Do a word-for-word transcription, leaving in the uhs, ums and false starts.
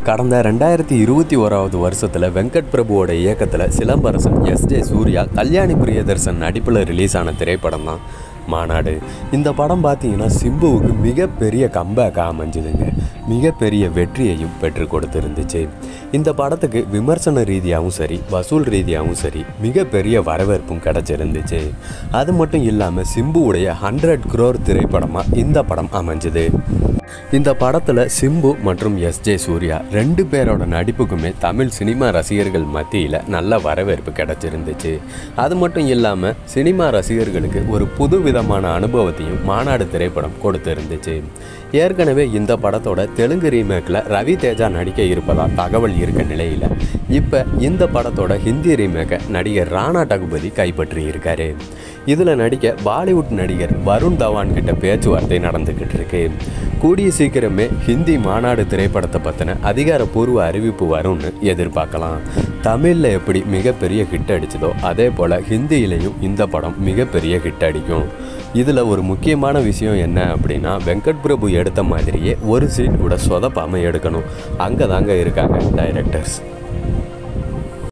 கடந்த ரெண்டாயிரத்தி இருபத்தி ஓராவது வருஷத்தில் வெங்கட் பிரபுவோட இயக்கத்தில் சிலம்பரசன் எஸ் ஜே சூர்யா கல்யாணி பிரியதர்சன் நடிப்பில் ரிலீஸ் ஆன திரைப்படம் தான் மாநாடு. இந்த படம் பார்த்தீங்கன்னா சிம்புவுக்கு மிகப்பெரிய கம்பேக்காக அமைஞ்சுதுங்க. மிகப்பெரிய வெற்றியையும் பெற்று கொடுத்துருந்துச்சு. இந்த படத்துக்கு விமர்சன ரீதியாகவும் சரி வசூல் ரீதியாகவும் சரி மிகப்பெரிய வரவேற்பும் கிடச்சிருந்துச்சு. அது மட்டும் இல்லாமல் சிம்புவுடைய ஹண்ட்ரட் குரோர் திரைப்படமாக இந்த படம் அமைஞ்சுது. இந்த படத்தில் சிம்பு மற்றும் எஸ் ஜே சூர்யா ரெண்டு பேரோட நடிப்புக்குமே தமிழ் சினிமா ரசிகர்கள் மத்தியில் நல்ல வரவேற்பு கிடச்சிருந்துச்சு. அது மட்டும் இல்லாமல் சினிமா ரசிகர்களுக்கு ஒரு புது விதமான அனுபவத்தையும் மாநாடு திரைப்படம் கொடுத்துருந்துச்சு. ஏற்கனவே இந்த படத்தோட தெலுங்கு ரீமேக்கில் ரவி தேஜா நடிக்க இருப்பதாக தகவல் இருக்க நிலையில் இப்போ இந்த படத்தோட ஹிந்தி ரீமேக்கை நடிகர் ராணா டகுபதி கைப்பற்றி இருக்காரு. இதில் நடிக்க பாலிவுட் நடிகர் வருண் தவான் கிட்ட பேச்சுவார்த்தை நடந்துக்கிட்டு இருக்கு. கூடிய சீக்கிரமே ஹிந்தி மாநாடு திரைப்படத்தை பற்றின அதிகாரப்பூர்வ அறிவிப்பு வரும்னு எதிர்பார்க்கலாம். தமிழில் எப்படி மிகப்பெரிய ஹிட் அடிச்சதோ அதே போல் ஹிந்தியிலையும் இந்த படம் மிகப்பெரிய ஹிட் அடிக்கும். இதில் ஒரு முக்கியமான விஷயம் என்ன அப்படின்னா, வெங்கட் பிரபு எடுத்த மாதிரியே ஒரு சீன் கூட சொதப்பாமல் எடுக்கணும். அங்கே தாங்க இருக்காங்க டைரக்டர்ஸ்.